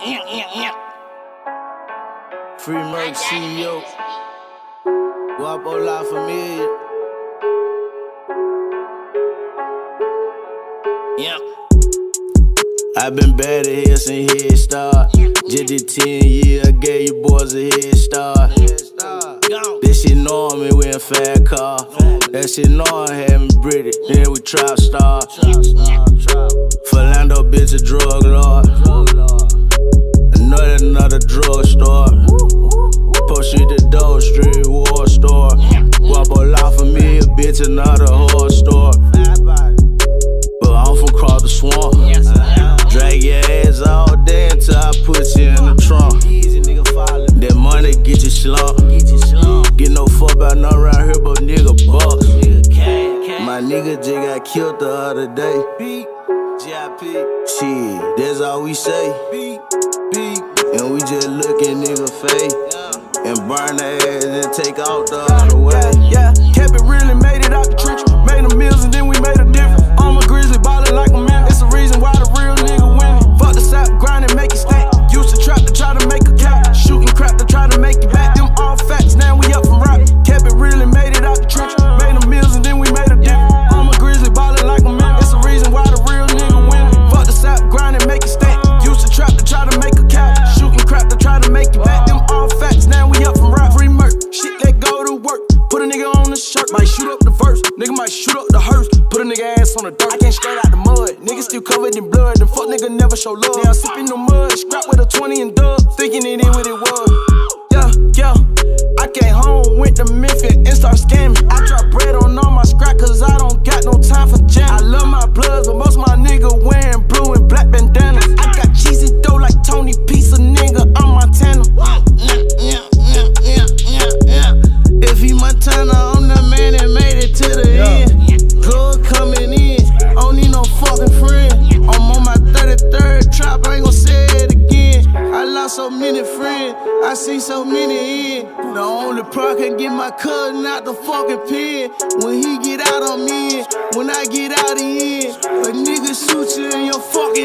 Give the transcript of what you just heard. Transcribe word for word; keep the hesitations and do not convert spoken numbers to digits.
Free Merc C E O. Guapo La Familia. Yeah. I've been bad at here since head start. Just did ten years, I gave you boys a head start. This shit know me, we in fat car. That shit know I having British, then we trap star. Philando bitch a drug lord. Another another drug store. Post street to Doe Street, war store. Guapo La Familia, bitch another horse store. But I'm from across the swamp. Drag your ass all day until I put you in the trunk. That money get you slump. Get no fuck about nothing around here but nigga bucks. My nigga just got killed the other day. Shit, that's all we say. And we just look in nigga face and burn their ass and take out the other way. Yeah, yeah, kept it real and made it out the trench. Made them meals and then we made a difference. I'm a grizzly ballin' like a man. It's the reason why the real nigga winning. Fuck the sap, grind and make it stack. Used to trap to try to make a cap. Shooting crap to try to make it back. Them all facts, now we up from rap. Kept it real and made it out the trench. Made them meals and then we made a difference. I'm a grizzly ballin' like a man. It's the reason why the real nigga winning. Fuck the sap, grind and make it stack. Used to trap to try to make a cap. Shooting crap to try to make it back. Them all facts, now we up from rap. Free Merc, shit let go to work. Put a nigga on the shirt, might shoot up the verse. Nigga might shoot up the hearse. Put a nigga ass on the dirt. I can't straight out the mud. Nigga still covered in blood. The fuck nigga never show love. Now I'm sipping the mud. Scrap with a twenty and dub. Thinking it ain't what it was. Yeah, yeah. I came home, went to Memphis and start scamming. I drop bread on all my scrap cause I don't got no time for jam. I love my bloods, but most of my nigga wearing blue and black bandanas. I got cheesy dough like Tony Pizza, nigga. I'm Montana. If he Montana, I'm the man that made it to the yeah. end. Good coming in, I don't need no fucking friend. I'm on my thirty-third trap, I ain't gon' say it again. I lost so many friends, I see so many in. The only pro can get my cousin out the fucking pen. When he get out, I'm in. When I get out, he in. A nigga shoot you in your fucking